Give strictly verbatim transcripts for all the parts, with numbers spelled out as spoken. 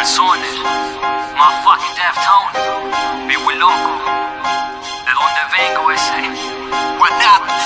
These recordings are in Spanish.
Sones, motherfucking Deftone, Vivo loco. ¿De dónde vengo ese? Guanatos.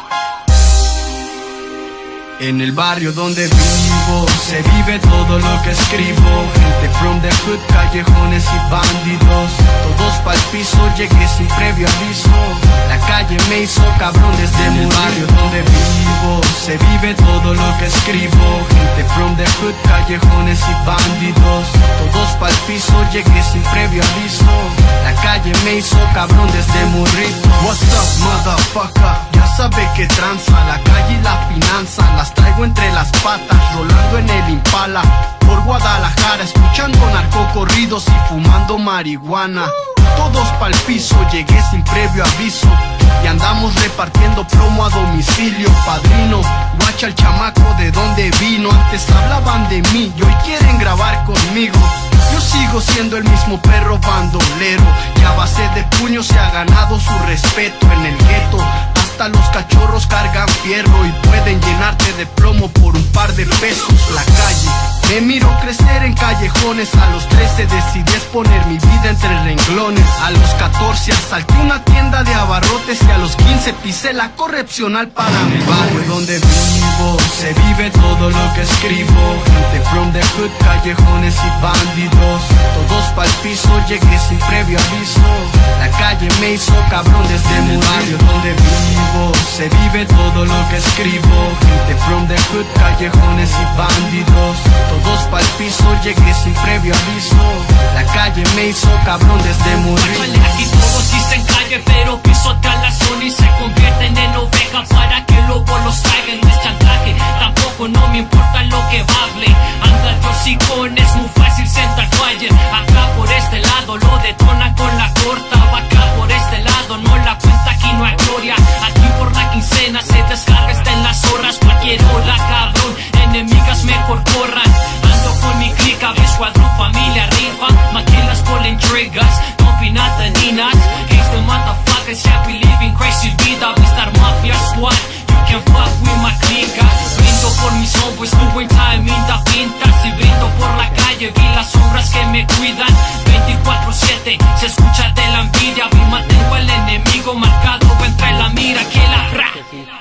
En el barrio donde vivo se vive todo lo que escribo. Gente from the hood, callejones y bandidos. Todos pa'l piso, llegué sin previo aviso. La calle me hizo cabrón desde el barrio donde vivo se vive todo lo que escribo. Gente from the hood, callejones y bandidos. Todos pa'l piso, llegué sin previo aviso. La calle me hizo cabrón desde morrito. What's up, motherfucker? Ya sabe que tranza la calle y la finanza. Las traigo entre las patas, rolando en el Impala. Por Guadalajara, escuchando narcocorridos y fumando marihuana. Todos pa'l piso, llegué sin previo aviso. Y andamos repartiendo plomo a domicilio. Padrino, guacha el chamaco de donde vino. Antes hablaban de mí y hoy quieren grabar conmigo. Yo sigo siendo el mismo perro bandolero, que a base de puños se ha ganado su respeto en el gueto. Hasta los cachorros cargan fierro y pueden llenarte de plomo por un par de pesos. La calle, me miro crecer en callejones. A los trece decidí exponer mi vida entre renglones. A los catorce asalté una tienda de abarrotes. Y a los quince pisé la correccional para mi barrio donde vivo se vive todo lo que escribo. Gente from the hood, callejones y bandidos. Todos pa'l piso, llegué sin previo aviso. La calle me hizo cabrón desde el barrio donde vivo se vive todo lo que escribo. Gente from the hood, callejones y bandidos. Todos pa'l piso, llegué sin previo aviso. La calle me hizo cabrón desde morir. Aquí todos dicen calle, pero pisotean la zona y se convierten en ovejas para que luego los traigan. No es chantaje, tampoco no me importa lo que hable. Andar de hocicón es muy fácil, Central Fire. Acá por este lado lo detonan con la corta. Acá por este lado no la cuenta, aquí no hay gloria. Aquí por la quincena se descarga, está en las horas. Cualquier hora, cabrón, enemigas mejor corran. Ando con mi clica, mi escuadrón, familia arriba. Maquilas pulling triggers, don't be not the ninas. Haste the motherfuckers, yeah, we living crazy vida. We start mafia squad, you can fuck with my clica. Brindo por mis hombres, doing time in the pintas. Y brindo por la calle, vi las sombras que me cuidan. veinticuatro siete, se escucha de la envidia. Vi mantengo al enemigo marcado entre la mira que la ra.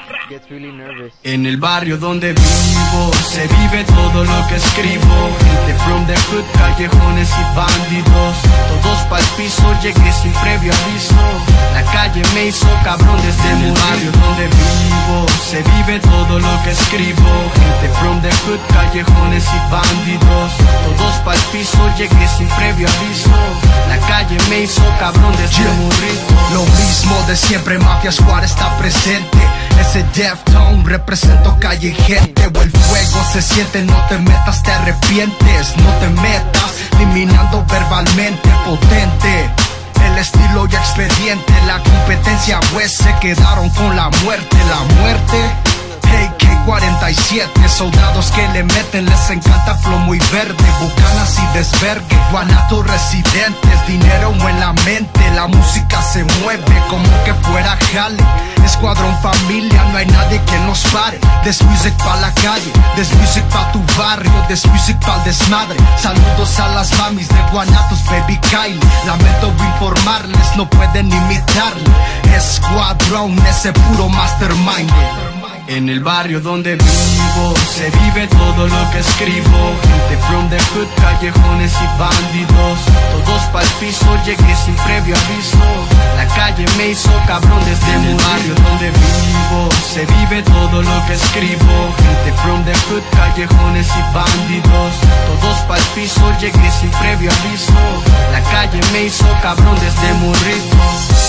En el barrio donde vivo se vive todo lo que escribo. Gente from the hood, callejones y bandidos. Todos pa'l piso, llegué sin previo aviso. La calle me hizo cabrón desde el barrio donde vivo se vive todo lo que escribo. Gente from the hood, callejones y bandidos. Todos pa'l piso, llegué sin previo aviso. La calle me hizo cabrón desde yeah. morrito. Lo mismo de siempre, Mafia Squad está presente. Ese Deftone represento calle gente. O el fuego se siente, no te metas, te arrepientes. No te metas, eliminando verbalmente potente. El estilo y expediente, la competencia pues se quedaron con la muerte. La muerte, A K cuarenta y siete, soldados que le meten, les encanta plomo y verde. Bucanas y desvergue, guanatos residentes. Dinero en la mente, la música se mueve como que fuera jale. Escuadrón familia, no hay nadie que nos pare. This music pa' la calle, this music pa' tu barrio, this music pa'l desmadre. Saludos a las mamis de Guanatos, baby Kylie. Lamento informarles, no pueden imitarle. Escuadrón, ese puro mastermind. En el barrio donde vivo se vive todo lo que escribo. Gente from the hood, callejones y bandidos. Todos pa'l piso, llegué sin previo aviso. La calle me hizo cabrón desde el barrio donde vivo se vive todo lo que escribo. Gente from the hood, callejones y bandidos. Todos pa'l piso, llegué sin previo aviso. La calle me hizo cabrón desde morrito.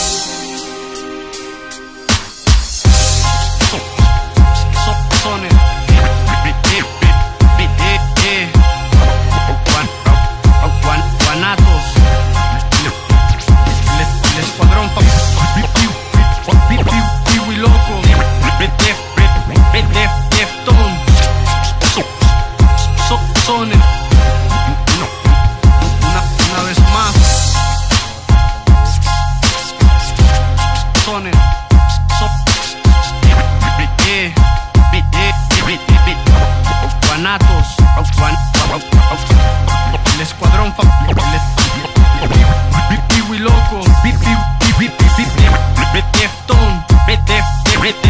Guanatos, el escuadrón Vivo loco, Deftone, Sones. Una, una vez más.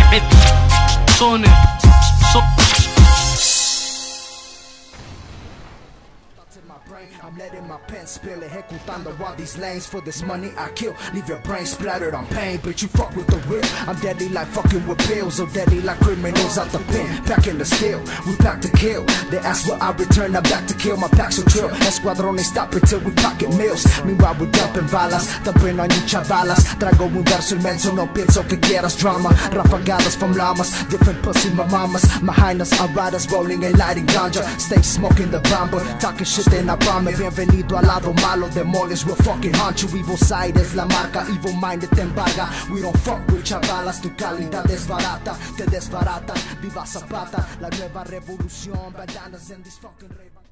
Son, son. I'm letting my pen spill, ejecutando all these lanes. For this money I kill, leave your brain splattered on pain. But you fuck with the real, I'm deadly like fucking with pills. So deadly like criminals out the pen, packing the steel. We pack to kill, they ask will I return, I'm back to kill. My packs will trill, escuadrones stop until we pocket meals. Meanwhile we're dumping balas, dumping on you chavalas. Traigo un verso inmenso, no pienso que quieras drama. Rafagadas from llamas, different pussy my mamas. My highness, I riders rolling and lighting ganja. Stay smoking the bomber, talking shit then I promise. Bienvenido al lado malo, demonios will fucking haunt you. Evil side es la marca, evil minded te embarga. We don't fuck with chavalas, tu calidad es barata. Te desbaratan, viva Zapata, la nueva revolución. Bandanas en this fucking